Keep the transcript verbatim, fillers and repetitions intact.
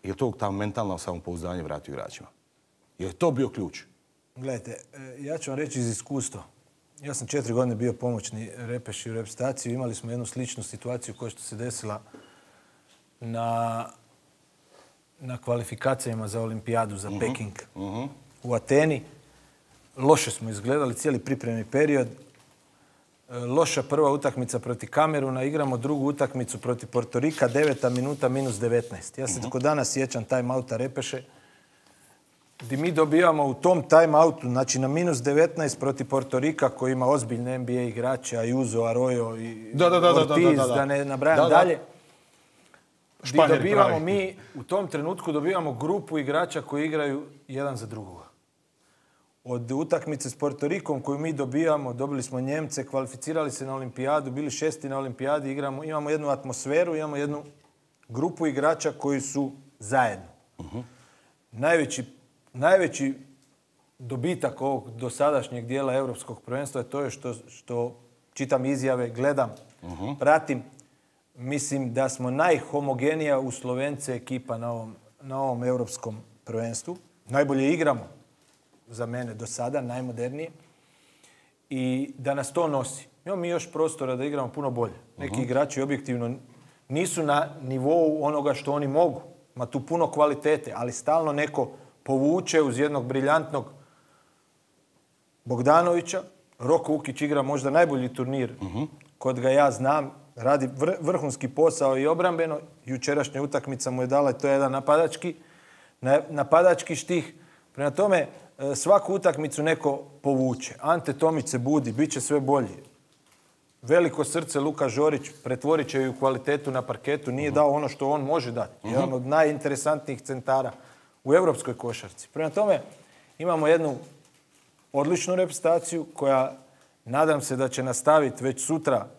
Je li to ta mentalno samopouzdanje vratio igračima? Je li to bio ključ? Gledajte, ja ću vam reći iz iskustva. Ja sam četiri godine bio pomoćni repeši u reprezentaciji. Imali smo jednu sličnu situaciju koja što se desila na, na kvalifikacijama za olimpijadu, za uh-huh. Peking uh-huh. u Ateni. Loše smo izgledali cijeli pripremni period. Loša prva utakmica protiv Kameruna, igramo drugu utakmicu protiv Portorika, deveta minuta minus devetnaest. Ja se tako uh-huh. danas sjećam time-outa Repeše, gdje mi dobijamo u tom time-outu, znači na minus devetnaest protiv Portorika, koji ima ozbiljne N B A igrače, Ayuso, Arroyo i da, da, da, Ortiz, da, da, da. da ne nabrajam da, da. dalje. Gdje dobivamo pravi. mi, u tom trenutku dobivamo grupu igrača koji igraju jedan za drugoga. Od utakmice s Portorikom koju mi dobijamo, dobili smo Njemce, kvalificirali se na olimpijadu, bili šesti na olimpijadi, igramo, imamo jednu atmosferu, imamo jednu grupu igrača koji su zajedno. Uh-huh. Najveći, najveći dobitak ovog dosadašnjeg dijela europskog prvenstva je to je što, što čitam izjave, gledam, uh-huh. pratim. Mislim da smo najhomogenija u Slovence ekipa na ovom, na ovom europskom prvenstvu. Najbolje igramo za mene do sada, najmodernije. I da nas to nosi. Imamo mi još prostora da igramo puno bolje. Neki uh-huh. igrači objektivno nisu na nivou onoga što oni mogu. Ma tu puno kvalitete, ali stalno neko povuče uz jednog briljantnog Bogdanovića. Roko Ukić igra možda najbolji turnir uh-huh. kod ga ja znam. Radi vr- vrhunski posao i obrambeno. Jučerašnja utakmica mu je dala, to je jedan napadački, napadački štih. Prema tome, svaku utakmicu neko povuče. Ante Tomić se budi, bit će sve bolji. Veliko srce Luka Žorić pretvorit će ju kvalitetu na parketu. Nije uh-huh. dao ono što on može dati. Uh-huh. Jedan od najinteresantnijih centara u europskoj košarci. Prema tome, imamo jednu odličnu reprezentaciju koja, nadam se da će nastaviti već sutra